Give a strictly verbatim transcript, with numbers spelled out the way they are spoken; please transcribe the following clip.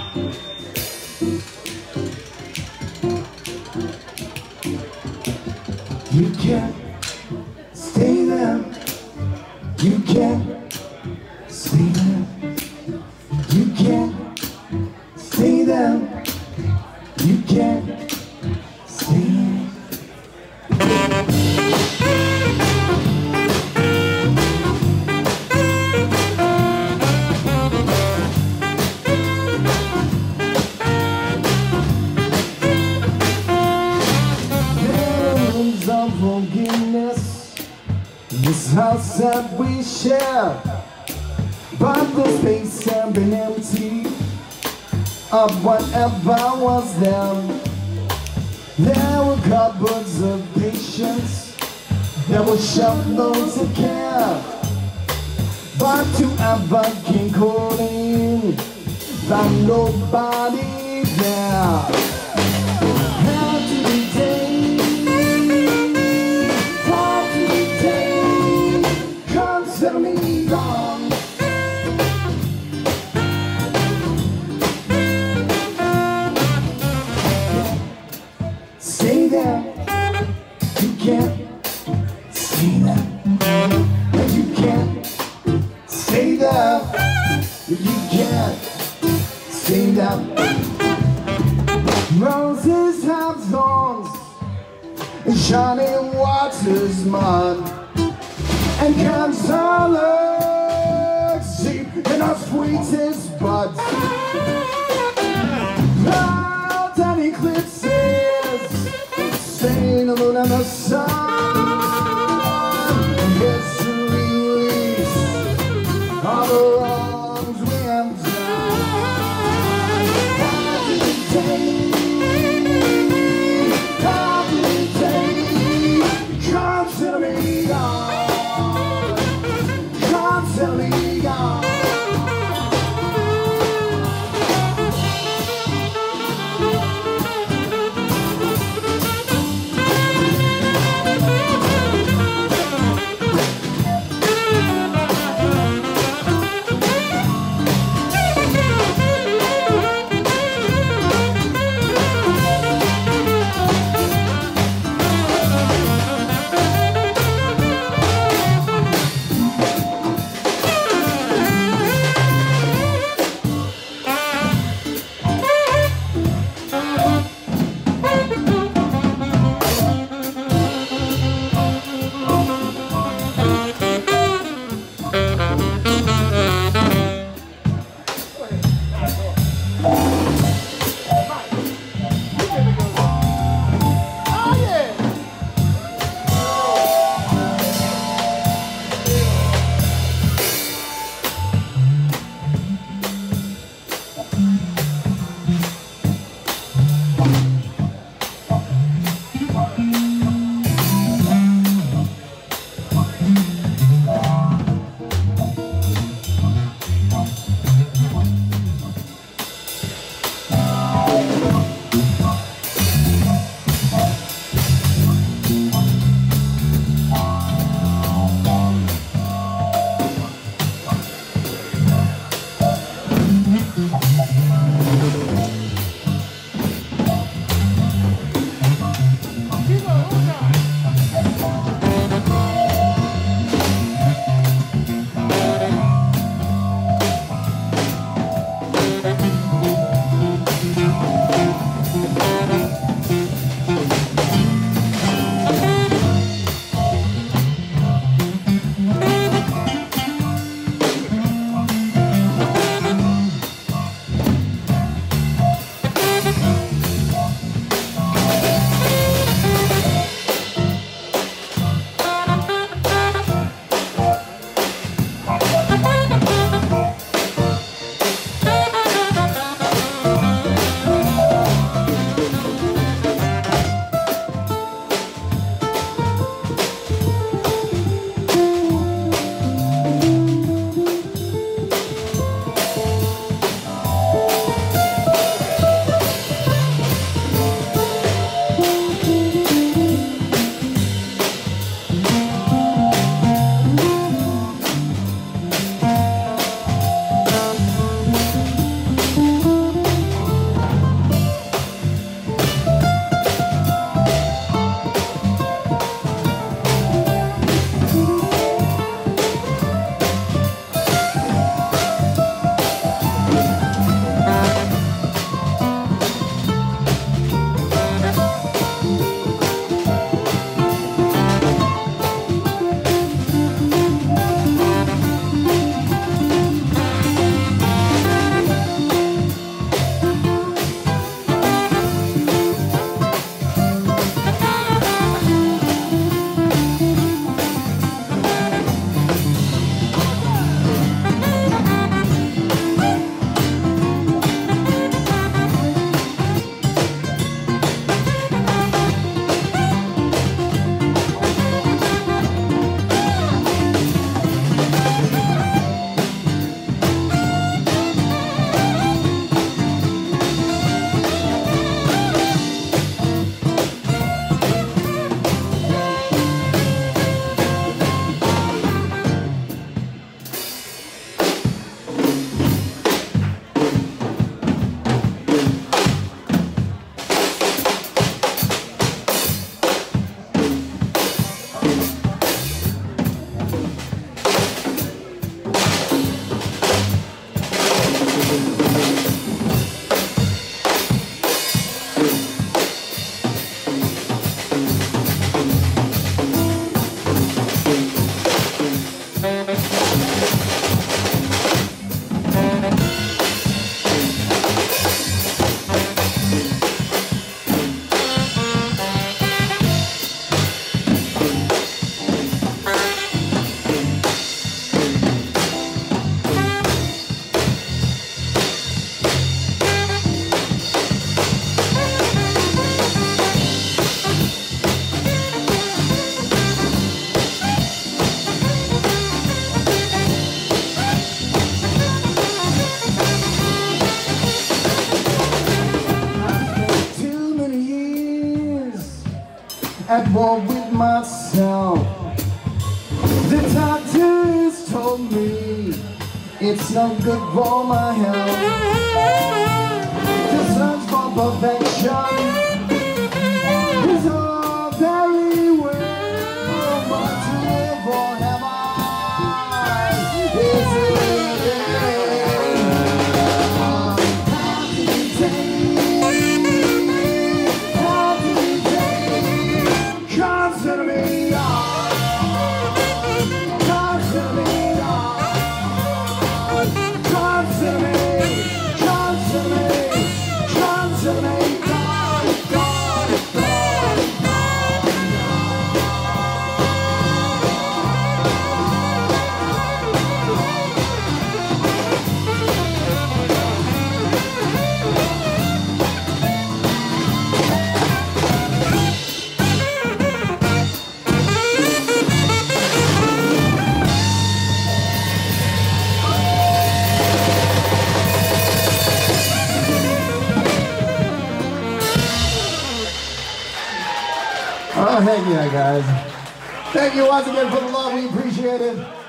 You can't stay there. You can't stay there. You can't stay there. You can't stay there. Feelings of forgiveness, this house that we share, but the space has been empty of whatever was there. There were cupboards of patience, there were shelves of care, but to ever came calling, found nobody there. How to be tamed, how to be tamed, consider me gone. Stay there, you can't stay there. You can't stay there, you can't stay there. Roses have thorns, and shining waters mud, and cancer lurks deep in our sweetest buds. Clouds and eclipses, stain the moon and the sun, histories of the wrongs we have done. How do we take, how do we take, consider me gone, consider me gone. at war with myself. The doctors told me it's not good for my health. The search for perfection is all very well, but to live forever is living. How do you take? How do you take? Consider me. Oh, thank you, guys. Thank you once again for the love. We appreciate it.